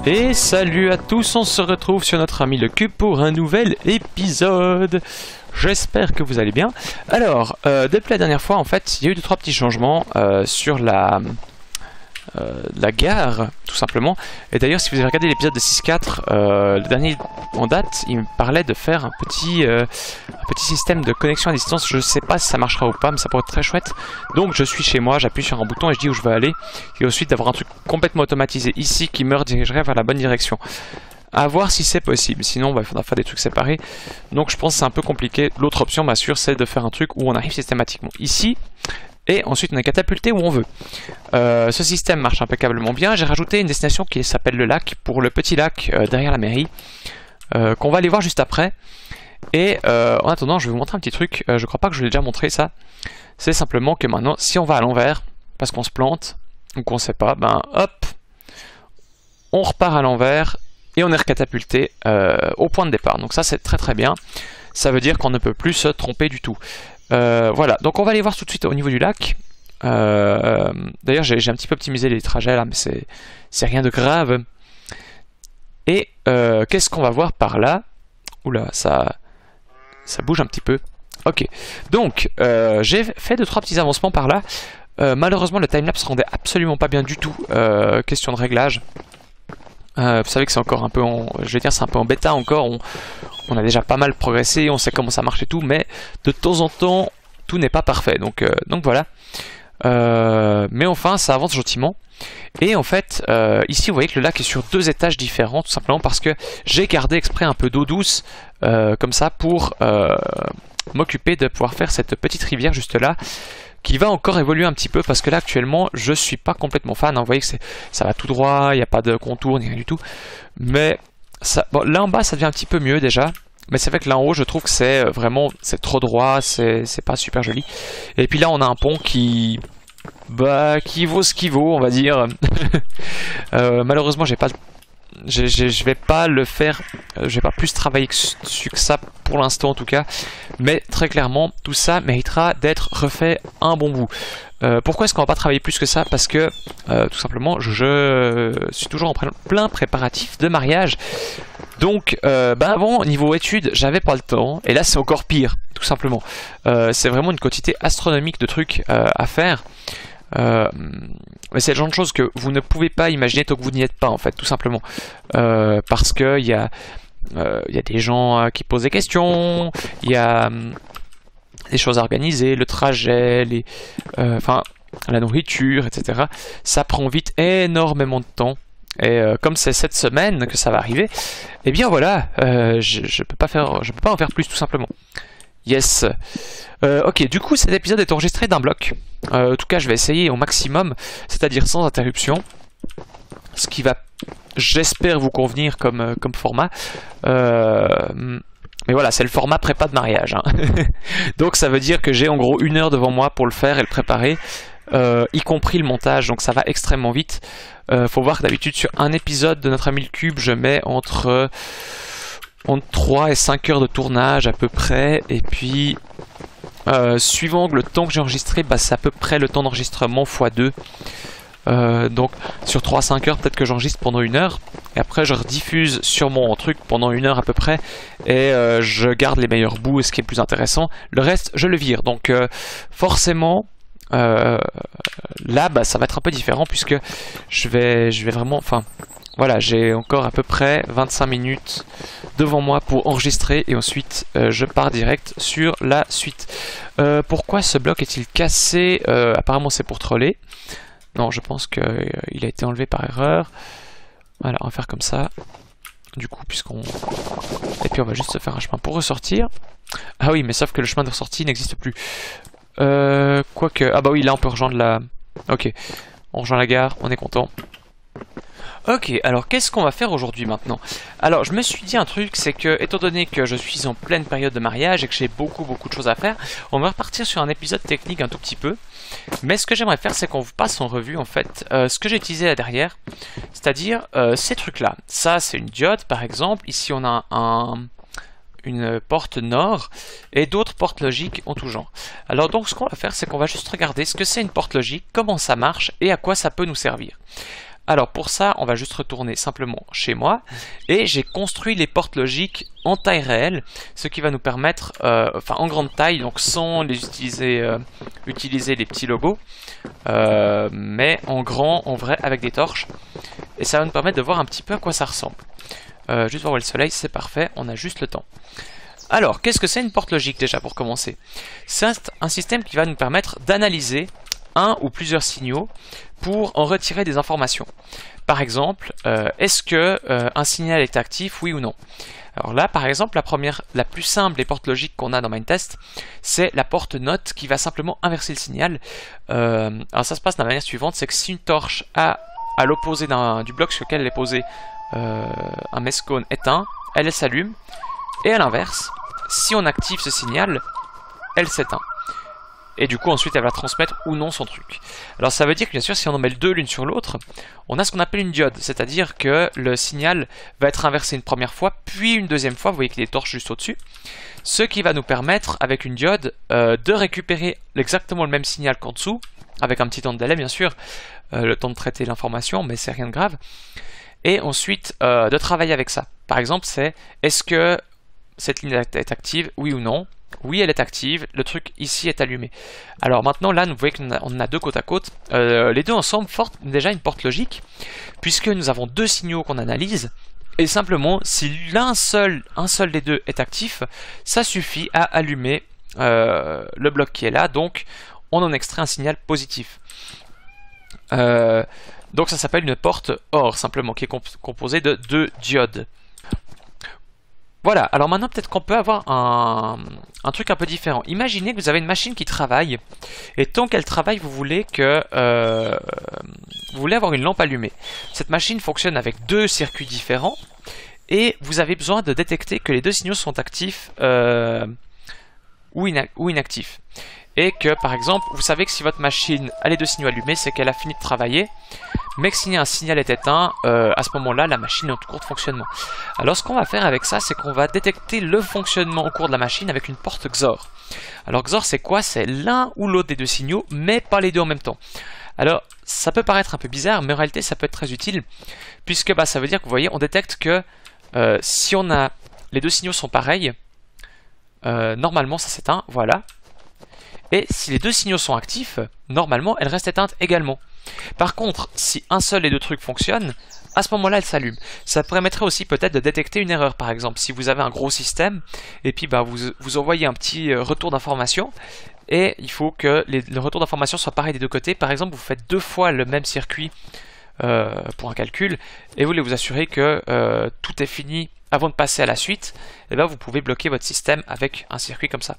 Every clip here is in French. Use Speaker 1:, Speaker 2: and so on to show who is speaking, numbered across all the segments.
Speaker 1: Et salut à tous, on se retrouve sur notre ami le Cube pour un nouvel épisode. J'espère que vous allez bien. Alors, depuis la dernière fois, en fait, il y a eu 2-3 petits changements sur la gare, tout simplement. Et d'ailleurs, si vous avez regardé l'épisode de 6.4, le dernier en date, il me parlait de faire un petit système de connexion à distance. Je sais pas si ça marchera ou pas, mais ça pourrait être très chouette. Donc, je suis chez moi, j'appuie sur un bouton et je dis où je veux aller. Et ensuite, d'avoir un truc complètement automatisé ici qui me redirigerait vers la bonne direction. À voir si c'est possible, sinon il faudra faire des trucs séparés. Donc je pense que c'est un peu compliqué. L'autre option, bien sûr, c'est de faire un truc où on arrive systématiquement ici. Et ensuite on est catapulté où on veut. Ce système marche impeccablement bien. J'ai rajouté une destination qui s'appelle le lac, pour le petit lac derrière la mairie, qu'on va aller voir juste après. Et en attendant, je vais vous montrer un petit truc. Je crois pas que je vous l'ai déjà montré ça. C'est simplement que maintenant, si on va à l'envers, parce qu'on se plante, ou qu'on sait pas, ben hop, on repart à l'envers. Et on est recatapulté au point de départ. Donc ça c'est très très bien. Ça veut dire qu'on ne peut plus se tromper du tout. Voilà, donc on va aller voir tout de suite au niveau du lac. D'ailleurs j'ai un petit peu optimisé les trajets là, mais c'est rien de grave. Et qu'est-ce qu'on va voir par là? Oula, ça bouge un petit peu. Ok, donc j'ai fait 2-3 petits avancements par là. Malheureusement le timelapse rendait absolument pas bien du tout. Question de réglage. Vous savez que c'est encore un peu c'est un peu en bêta encore, on a déjà pas mal progressé, on sait comment ça marche et tout, mais de temps en temps, tout n'est pas parfait, donc voilà. Mais enfin, ça avance gentiment. Et en fait, ici vous voyez que le lac est sur 2 étages différents, tout simplement parce que j'ai gardé exprès un peu d'eau douce, comme ça, pour m'occuper de pouvoir faire cette petite rivière juste là, qui va encore évoluer un petit peu parce que là actuellement je suis pas complètement fan, hein. Vous voyez que ça va tout droit, il n'y a pas de contour ni rien du tout, mais ça, bon, là en bas ça devient un petit peu mieux déjà, mais c'est vrai que là en haut je trouve que c'est vraiment trop droit, c'est pas super joli. Et puis là on a un pont qui vaut ce qu'il vaut, on va dire. Malheureusement je vais pas le faire, je vais pas plus travailler dessus que ça pour l'instant en tout cas, mais très clairement tout ça méritera d'être refait un bon bout. Pourquoi est-ce qu'on va pas travailler plus que ça? Parce que tout simplement je suis toujours en plein préparatif de mariage. Donc avant niveau études j'avais pas le temps, et là c'est encore pire tout simplement. C'est vraiment une quantité astronomique de trucs à faire. Mais c'est le genre de choses que vous ne pouvez pas imaginer tant que vous n'y êtes pas en fait, tout simplement. Parce que il y a des gens qui posent des questions, il y a des choses à organiser, le trajet, la nourriture, etc. Ça prend vite énormément de temps. Et comme c'est cette semaine que ça va arriver, eh bien voilà, je peux pas en faire plus tout simplement. Yes. Ok, du coup cet épisode est enregistré d'un bloc. En tout cas je vais essayer au maximum, c'est-à-dire sans interruption. Ce qui va, j'espère, vous convenir comme format. Mais voilà, c'est le format prépa de mariage, hein. Donc ça veut dire que j'ai en gros 1 heure devant moi pour le faire et le préparer, y compris le montage, donc ça va extrêmement vite. Faut voir que d'habitude sur un épisode de notre ami le Cube, je mets entre 3 et 5 heures de tournage à peu près, et puis suivant le temps que j'ai enregistré, c'est à peu près le temps d'enregistrement x2. Donc sur 3 à 5 heures, peut-être que j'enregistre pendant 1 heure, et après je rediffuse sur mon truc pendant 1 heure à peu près, et je garde les meilleurs bouts et ce qui est le plus intéressant. Le reste, je le vire. Donc forcément, là, ça va être un peu différent, puisque je vais vraiment... Enfin, voilà, j'ai encore à peu près 25 minutes devant moi pour enregistrer, et ensuite je pars direct sur la suite. Pourquoi ce bloc est-il cassé? Apparemment c'est pour troller. Non, je pense qu'il a été enlevé par erreur. Voilà, on va faire comme ça. Du coup, et puis on va juste se faire un chemin pour ressortir. Ah oui, mais sauf que le chemin de ressortie n'existe plus. Quoique... Ah bah oui, là on peut rejoindre la... Ok, on rejoint la gare, on est content. Ok, alors qu'est-ce qu'on va faire aujourd'hui maintenant? Alors je me suis dit un truc, c'est que étant donné que je suis en pleine période de mariage et que j'ai beaucoup de choses à faire, on va repartir sur un épisode technique un tout petit peu. Mais ce que j'aimerais faire, c'est qu'on vous passe en revue en fait ce que j'ai utilisé là derrière, c'est-à-dire ces trucs là. Ça c'est une diode par exemple, ici on a une porte nord et d'autres portes logiques en tout genre. Alors donc ce qu'on va faire, c'est qu'on va juste regarder ce que c'est une porte logique, comment ça marche et à quoi ça peut nous servir. Alors pour ça, on va juste retourner simplement chez moi et j'ai construit les portes logiques en taille réelle, ce qui va nous permettre, enfin en grande taille, donc sans les utiliser les petits logos, mais en grand, en vrai, avec des torches. Et ça va nous permettre de voir un petit peu à quoi ça ressemble. Juste voir où est le soleil, c'est parfait, on a juste le temps. Alors, qu'est-ce que c'est une porte logique déjà pour commencer? C'est un système qui va nous permettre d'analyser un ou plusieurs signaux pour en retirer des informations. Par exemple, est-ce que un signal est actif, oui ou non? Alors là, par exemple, la plus simple des portes logiques qu'on a dans Minetest, c'est la porte note qui va simplement inverser le signal. Alors ça se passe de la manière suivante, c'est que si une torche à l'opposé du bloc sur lequel elle est posée, un mesh cone éteint, elle s'allume, et à l'inverse, si on active ce signal, elle s'éteint. Et du coup, ensuite, elle va transmettre ou non son truc. Alors, ça veut dire que, bien sûr, si on en met les deux l'une sur l'autre, on a ce qu'on appelle une diode. C'est-à-dire que le signal va être inversé une première fois, puis une deuxième fois. Vous voyez qu'il y a des torches juste au-dessus. Ce qui va nous permettre, avec une diode, de récupérer exactement le même signal qu'en dessous, avec un petit temps de délai, bien sûr, le temps de traiter l'information, mais c'est rien de grave. Et ensuite, de travailler avec ça. Par exemple, c'est est-ce que cette ligne est active, oui ou non? Oui, elle est active, le truc ici est allumé. Alors maintenant, là, vous voyez qu'on en a deux côte à côte. Les deux ensemble forment déjà une porte logique, puisque nous avons deux signaux qu'on analyse, et simplement, si un seul des deux est actif, ça suffit à allumer le bloc qui est là, donc on en extrait un signal positif. Donc ça s'appelle une porte OR, simplement, qui est composée de deux diodes. Voilà, alors maintenant peut-être qu'on peut avoir un truc un peu différent. Imaginez que vous avez une machine qui travaille, et tant qu'elle travaille, vous voulez avoir une lampe allumée. Cette machine fonctionne avec deux circuits différents, et vous avez besoin de détecter que les deux signaux sont actifs ou inactifs. Et que par exemple, vous savez que si votre machine a les deux signaux allumés, c'est qu'elle a fini de travailler. Mais que si un signal est éteint, à ce moment-là, la machine est en cours de fonctionnement. Alors ce qu'on va faire avec ça, c'est qu'on va détecter le fonctionnement au cours de la machine avec une porte XOR. Alors XOR, c'est quoi? C'est l'un ou l'autre des deux signaux, mais pas les deux en même temps. Alors ça peut paraître un peu bizarre, mais en réalité ça peut être très utile, puisque ça veut dire que vous voyez, on détecte que si les deux signaux sont pareils, normalement ça s'éteint, voilà. Et si les deux signaux sont actifs, normalement elle reste éteinte également. Par contre, si un seul des deux trucs fonctionne, à ce moment-là, elle s'allume. Ça permettrait aussi peut-être de détecter une erreur, par exemple. Si vous avez un gros système, et puis vous envoyez un petit retour d'information, et il faut que le retour d'information soit pareil des deux côtés. Par exemple, vous faites deux fois le même circuit pour un calcul, et vous voulez vous assurer que tout est fini avant de passer à la suite, et bien vous pouvez bloquer votre système avec un circuit comme ça.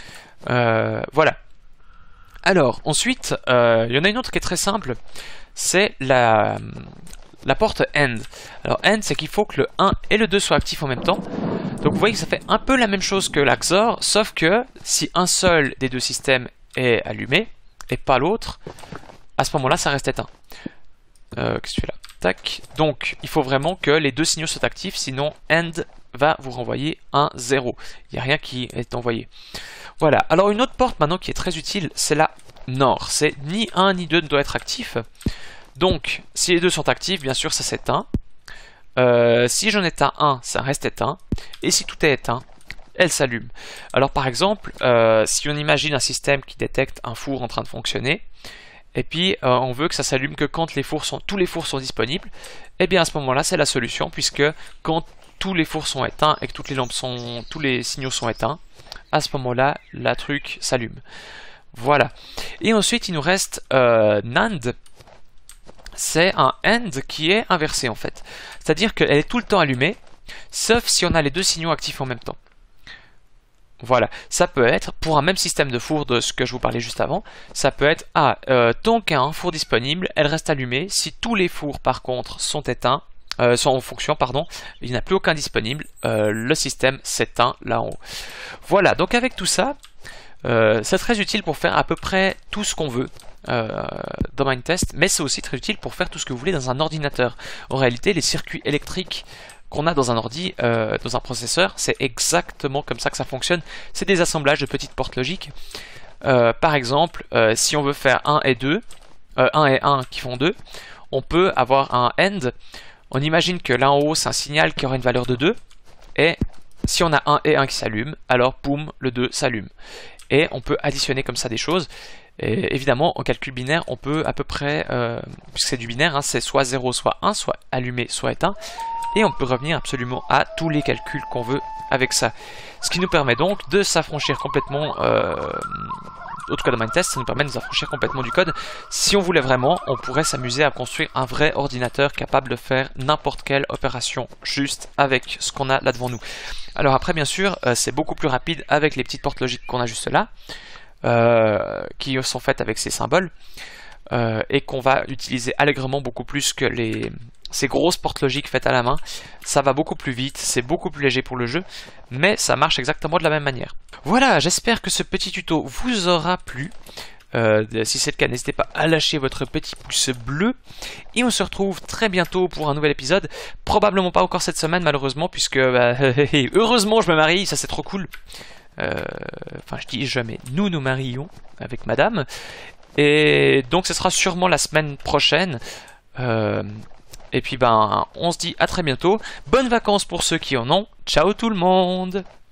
Speaker 1: Voilà. Alors, ensuite, il y en a une autre qui est très simple, c'est la porte AND. Alors, AND, c'est qu'il faut que le 1 et le 2 soient actifs en même temps. Donc, vous voyez que ça fait un peu la même chose que la XOR, sauf que si un seul des deux systèmes est allumé, et pas l'autre, à ce moment-là, ça reste éteint. Qu'est-ce que tu fais là? Tac. Donc, il faut vraiment que les deux signaux soient actifs, sinon AND va vous renvoyer un 0. Il n'y a rien qui est envoyé. Voilà, alors une autre porte maintenant qui est très utile, c'est la NOR. C'est ni 1 ni 2 ne doit être actif. Donc, si les deux sont actifs, bien sûr, ça s'éteint. Si j'en éteins un, ça reste éteint. Et si tout est éteint, elle s'allume. Alors par exemple, si on imagine un système qui détecte un four en train de fonctionner, et puis on veut que ça s'allume que quand tous les fours sont disponibles, et bien à ce moment-là, c'est la solution, puisque quand tous les fours sont éteints et que tous les signaux sont éteints, à ce moment-là, la truc s'allume. Voilà. Et ensuite, il nous reste NAND. C'est un AND qui est inversé en fait. C'est-à-dire qu'elle est tout le temps allumée, sauf si on a les deux signaux actifs en même temps. Voilà. Ça peut être, pour un même système de four de ce que je vous parlais juste avant, ça peut être, tant qu'il y a un four disponible, elle reste allumée. Si tous les fours par contre sont éteints, sont en fonction, pardon, il n'y en a plus aucun disponible, le système s'éteint là en haut. Voilà, donc avec tout ça, c'est très utile pour faire à peu près tout ce qu'on veut dans Minetest, mais c'est aussi très utile pour faire tout ce que vous voulez dans un ordinateur. En réalité, les circuits électriques qu'on a dans un ordi, dans un processeur, c'est exactement comme ça que ça fonctionne. C'est des assemblages de petites portes logiques. Par exemple, si on veut faire 1 et 2, 1 et 1 qui font 2, on peut avoir un AND. On imagine que là en haut c'est un signal qui aura une valeur de 2, et si on a 1 et 1 qui s'allument, alors boum, le 2 s'allume. Et on peut additionner comme ça des choses. Et évidemment, en calcul binaire, on peut à peu près, puisque c'est du binaire, hein, c'est soit 0, soit 1, soit allumé, soit éteint. Et on peut revenir absolument à tous les calculs qu'on veut avec ça. Ce qui nous permet donc de s'affranchir complètement, en tout cas dans Minetest, ça nous permet de nous affranchir complètement du code. Si on voulait vraiment, on pourrait s'amuser à construire un vrai ordinateur capable de faire n'importe quelle opération juste avec ce qu'on a là devant nous. Alors après, bien sûr, c'est beaucoup plus rapide avec les petites portes logiques qu'on a juste là, qui sont faites avec ces symboles, et qu'on va utiliser allègrement beaucoup plus que ces grosses portes logiques faites à la main. Ça va beaucoup plus vite, c'est beaucoup plus léger pour le jeu, mais ça marche exactement de la même manière. Voilà, j'espère que ce petit tuto vous aura plu. Si c'est le cas, n'hésitez pas à lâcher votre petit pouce bleu. Et on se retrouve très bientôt pour un nouvel épisode. Probablement pas encore cette semaine, malheureusement, puisque heureusement je me marie, ça c'est trop cool. Enfin, je dis jamais, nous nous marions avec madame. Et donc ce sera sûrement la semaine prochaine. Et puis ben, on se dit à très bientôt. Bonnes vacances pour ceux qui en ont. Ciao tout le monde!